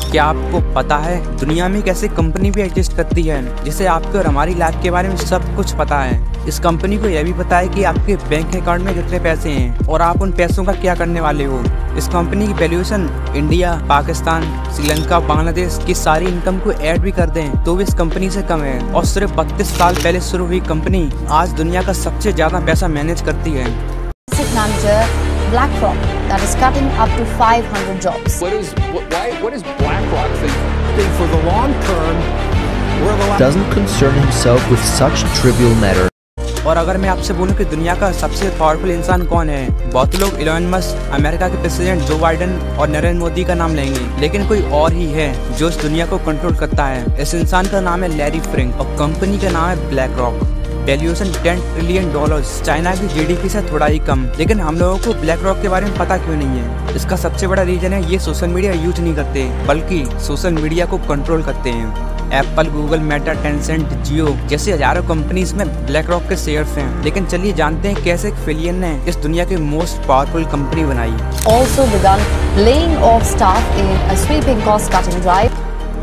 क्या आपको पता है दुनिया में एक ऐसी कंपनी भी एग्जिस्ट करती है जिसे आपके और हमारी लाइफ के बारे में सब कुछ पता है। इस कंपनी को यह भी पता है कि आपके बैंक अकाउंट में कितने पैसे हैं और आप उन पैसों का क्या करने वाले हो। इस कंपनी की वैल्यूएशन इंडिया, पाकिस्तान, श्रीलंका, बांग्लादेश की सारी इनकम को ऐड भी कर दें तो भी इस कंपनी से कम है। और सिर्फ 32 साल पहले शुरू हुई कंपनी आज दुनिया का सबसे ज्यादा पैसा मैनेज करती है। BlackRock that is cutting up to 500 jobs. What is BlackRock thinking for the long term? Doesn't concern himself with such trivial matter. और अगर मैं आपसे बोलूं कि दुनिया का सबसे पावरफुल इंसान कौन है, बहुत लोग एलन मस्क, अमेरिका के प्रेसिडेंट जो बाइडेन और नरेंद्र मोदी का नाम लेंगे, लेकिन कोई और ही है जो इस दुनिया को कंट्रोल करता है। इस इंसान का नाम है लैरी फिंक और कंपनी का नाम है ब्लैक-रॉक। वैल्यूएशन $10 ट्रिलियन, चाइना की जीडीपी से थोड़ा ही कम। लेकिन हम लोगों को ब्लैक-रॉक के बारे में पता क्यों नहीं है? इसका सबसे बड़ा रीजन है ये सोशल मीडिया यूज नहीं करते, बल्कि सोशल मीडिया को कंट्रोल करते हैं। Apple, Google, Meta, Tencent, Jio जैसी हजारों कंपनीज में ब्लैक-रॉक के शेयर्स हैं। लेकिन चलिए जानते हैं कैसे एक फिलियन ने इस दुनिया की मोस्ट पावरफुल कंपनी बनाई। Also begun laying off staff in a sweeping cost-cutting drive.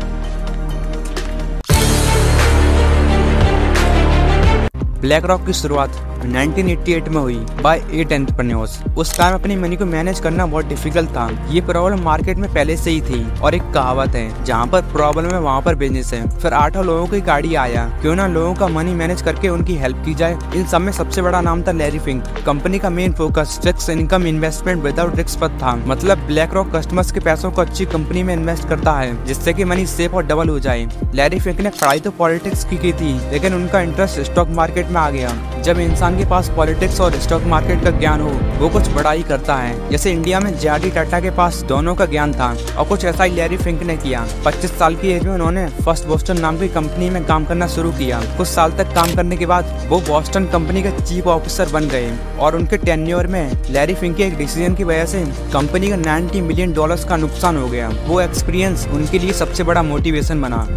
BlackRock की शुरुआत 1988 में हुई बाय 8 एंटरप्रेन्योर्स। उस टाइम अपनी मनी को मैनेज करना बहुत डिफिकल्ट था। ये प्रॉब्लम मार्केट में पहले से ही थी और एक कहावत है, जहाँ पर प्रॉब्लम है वहाँ पर बिजनेस है। फिर 8 लोगों की गाड़ी आया, क्यों ना लोगों का मनी मैनेज करके उनकी हेल्प की जाए। इन सब में सबसे बड़ा नाम था लैरी फिंक। कंपनी का main focus fix income investment without risk पर था। मतलब ब्लैक-रॉक कस्टमर्स के पैसों को अच्छी कंपनी में इन्वेस्ट करता है जिससे कि मनी सेफ और डबल हो जाए। लैरी फिंक ने पढ़ाई तो पॉलिटिक्स की थी, लेकिन उनका इंटरेस्ट स्टॉक मार्केट में आ गया। जब इंसान के पास पॉलिटिक्स और स्टॉक मार्केट का ज्ञान हो, वो कुछ बड़ा ही करता है। जैसे इंडिया में जे.आर.डी. टाटा के पास दोनों का ज्ञान था और कुछ ऐसा ही लैरी फिंक ने किया। 25 साल की एज में उन्होंने फर्स्ट बोस्टन नाम की कंपनी में काम करना शुरू किया। कुछ साल तक काम करने के बाद वो बोस्टन कंपनी के चीफ ऑफिसर बन गए और उनके टेन्योर में लैरी फिंक के एक डिसीजन की वजह से कंपनी का $90 मिलियन का नुकसान हो गया। वो एक्सपीरियंस उनके लिए सबसे बड़ा मोटिवेशन बना।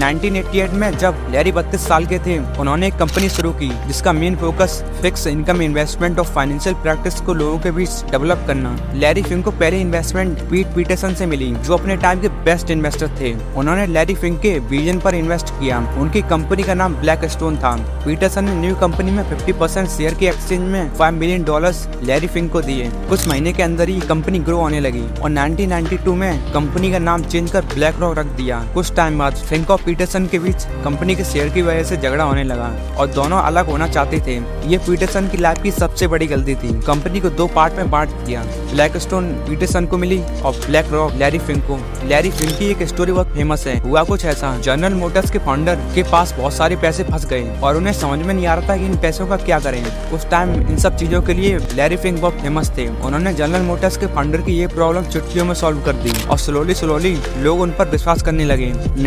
1988 में जब लैरी 32 साल के थे, उन्होंने एक कंपनी शुरू की जिसका main focus fix income investment और फाइनेंशियल प्रैक्टिस को लोगों के बीच डेवलप करना। लैरी फिंक को पहली इन्वेस्टमेंट पीट पीटरसन से मिली, जो अपने टाइम के बेस्ट इन्वेस्टर थे। उन्होंने लैरी फिंक के विजन पर इन्वेस्ट किया। उनकी कंपनी का नाम ब्लैकस्टोन था। पीटरसन ने न्यू कंपनी में 50% शेयर के एक्सचेंज में $5 मिलियन लैरी फिंक को दिए। कुछ महीने के अंदर ही कंपनी ग्रो होने लगी और 1992 में कंपनी का नाम चेंज कर ब्लैक-रॉक रख दिया। कुछ टाइम बाद फिंक और पीटरसन के बीच कंपनी के शेयर की वजह से झगड़ा होने लगा और दोनों अलग होना चाहते थे। ये पीटरसन की लाइफ की सबसे बड़ी गलती थी। कंपनी को 2 पार्ट में बांट दिया। ब्लैकस्टोन पीटरसन को मिली और ब्लैक-रॉक लैरी फिंक को। लैरी फिंक की एक स्टोरी बहुत फेमस है। हुआ कुछ ऐसा, जनरल मोटर्स के फाउंडर के पास बहुत सारे पैसे फंस गए और उन्हें समझ में नहीं आ रहा था कि इन पैसों का क्या करें। उस टाइम इन सब चीजों के लिए लैरी फिंक बहुत फेमस थे। उन्होंने जनरल मोटर्स के फाउंडर की ये प्रॉब्लम चुटकियों में सॉल्व कर दी और स्लोली लोग उन पर विश्वास करने लगे।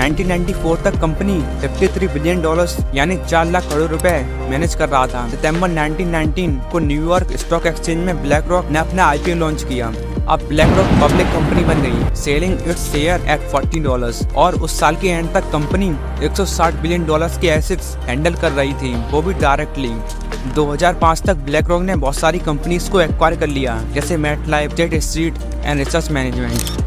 1994 तक कंपनी $53 बिलियन यानी 4 लाख करोड़ रुपए मैनेज कर रहा था। सितंबर 1919 को न्यूयॉर्क स्टॉक एक्सचेंज में ब्लैक-रॉक ने अपना IPO लॉन्च किया। अब ब्लैक-रॉक पब्लिक कंपनी बन गई, सेलिंग इट्स शेयर एट $40 और उस साल के एंड तक कंपनी $160 बिलियन के एसेट्स हैंडल कर रही थी, वो भी डायरेक्टली। 2005 तक ब्लैक-रॉक ने बहुत सारी कंपनीज को एक्वायर कर लिया, जैसे MetLife, State Street and research management.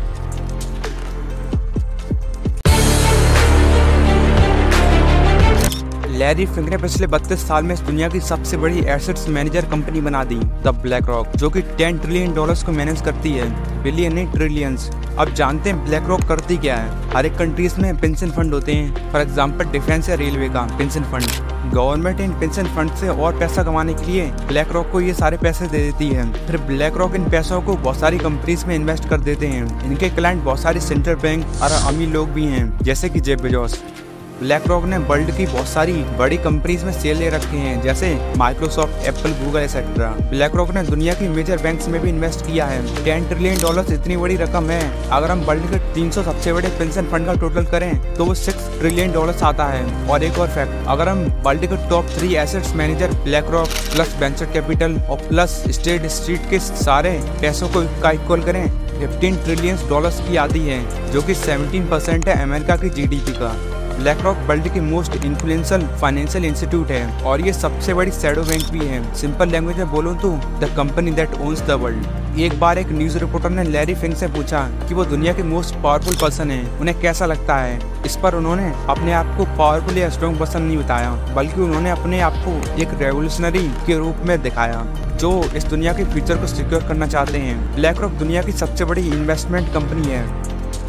Larry Fink ने पिछले 32 साल में इस दुनिया की सबसे बड़ी एसेट्स मैनेजर कंपनी बना दी, द ब्लैक-रॉक, जो कि $10 ट्रिलियन को मैनेज करती है, बिलियन नहीं ट्रिलियंस। अब जानते हैं ब्लैक-रॉक करती क्या है। हर एक कंट्रीज में पेंशन फंड होते हैं, फॉर एग्जांपल डिफेंस या रेलवे का पेंशन फंड। गवर्नमेंट इन पेंशन फंड से और पैसा कमाने के लिए ब्लैक-रॉक को ये सारे पैसे दे देती है। फिर ब्लैक-रॉक इन पैसों को बहुत सारी कंपनीज में इन्वेस्ट कर देते हैं। इनके क्लाइंट बहुत सारी सेंट्रल बैंक और अमीर लोग भी हैं, जैसे कि जेफ बेजोस। ब्लैक-रॉक ने वर्ल्ड की बहुत सारी बड़ी कंपनीज में शेयर ले रखे हैं, जैसे Microsoft, Apple, Google etcetera. BlackRock ने दुनिया की मेजर बैंक्स में भी इन्वेस्ट किया है। $10 ट्रिलियन इतनी बड़ी रकम है। अगर हम वर्ल्ड के 300 सबसे बड़े पेंशन फंड का टोटल करें तो वो $6 ट्रिलियन आता है। और एक और फैक्ट, अगर हम वर्ल्ड के top 3 assets manager BlackRock plus venture capital और प्लस स्टेट स्ट्रीट के सारे पैसों को इक्वल करें, $15 ट्रिलियन की आती है, जो कि 17% है अमेरिका की GDP का। ब्लैक-रॉक वर्ल्ड की मोस्ट इन्फ्लुएंशियल फाइनेंशियल इंस्टीट्यूट है और ये सबसे बड़ी शैडो बैंक भी है। सिंपल लैंग्वेज में बोलूं तो the company that owns the world. एक बार एक न्यूज रिपोर्टर ने लैरी फिंक से पूछा कि वो दुनिया के मोस्ट पावरफुल पर्सन है, उन्हें कैसा लगता है। इस पर उन्होंने अपने आप को पावरफुल या स्ट्रॉन्ग पर्सन नहीं बताया, बल्कि उन्होंने अपने आप को एक रेवोल्यूशनरी के रूप में दिखाया जो इस दुनिया के फ्यूचर को सिक्योर करना चाहते हैं। ब्लैक रॉक दुनिया की सबसे बड़ी इन्वेस्टमेंट कंपनी है।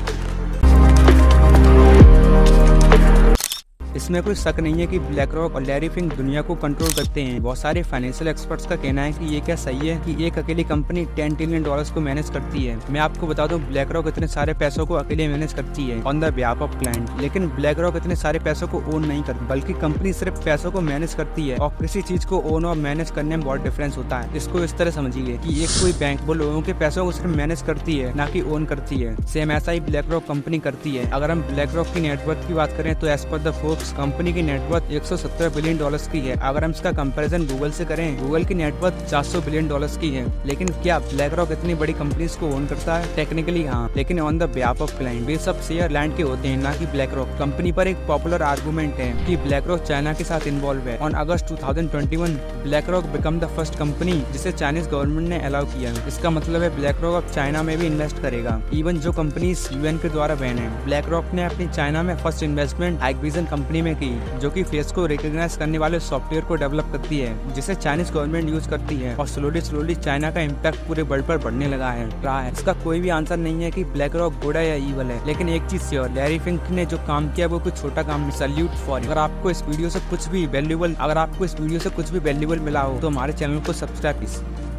इसमें कोई शक नहीं है कि ब्लैक रॉक और लैरी फिंक दुनिया को कंट्रोल करते हैं। बहुत सारे फाइनेंशियल एक्सपर्ट्स का कहना है कि ये क्या सही है कि एक अकेली कंपनी $10 ट्रिलियन को मैनेज करती है। मैं आपको बता दूं, ब्लैक रॉक इतने सारे पैसों को अकेले मैनेज करती है on the behalf of client. लेकिन ब्लैक रॉक इतने सारे पैसों को ओन नहीं करती, बल्कि कंपनी सिर्फ पैसों को मैनेज करती है। और किसी चीज को ओन और मैनेज करने में बहुत डिफरेंस होता है। इसको इस तरह समझिए कि एक कोई बैंक वो लोगों के पैसों को सिर्फ मैनेज करती है, ना कि ओन करती है। सेम ऐसा ही ब्लैक रॉक कंपनी करती है। अगर हम ब्लैक रॉक की नेटवर्थ की बात करें तो as per the Forbes company की नेटवर्थ $117 बिलियन की है। अगर हम इसका कंपैरिजन गूगल से करें, गूगल की नेटवर्थ $400 बिलियन की है। लेकिन क्या ब्लैक रॉक इतनी बड़ी कंपनीज को ओन करता है? टेक्निकली हाँ, लेकिन on the behalf of client. वे सब शेयर लैंड के होते हैं, ना कि ब्लैक रॉक। कंपनी पर एक पॉपुलर आर्गुमेंट है कि ब्लैक रॉक चाइना के साथ इन्वॉल्व है। On August 2021 BlackRock become the first company जिसे चाइनीज गवर्नमेंट ने अलाउ किया। इसका मतलब है ब्लैक रॉक अब चाइना में भी इन्वेस्ट करेगा, इवन जो कंपनीज UN के द्वारा बैन है। ब्लैक रॉक ने अपनी चाइना में फर्स्ट इन्वेस्टमेंट हाइकविजन कंपनी में की, जो कि फेस को रिकॉग्नाइज करने वाले सॉफ्टवेयर को डेवलप करती है, जिसे चाइनीज गवर्नमेंट यूज करती है। और स्लोली चाइना का इम्पैक्ट पूरे वर्ल्ड पर बढ़ने लगा है। इसका कोई भी आंसर नहीं है कि ब्लैक रॉक गुड है या ईवल है। लेकिन एक चीज श्योर, लैरी फिंक ने जो काम किया वो कुछ छोटा काम नहीं। Salute for. अगर आपको इस वीडियो से कुछ भी वैल्यूएबल मिला हो तो हमारे चैनल को सब्सक्राइब कीजिए।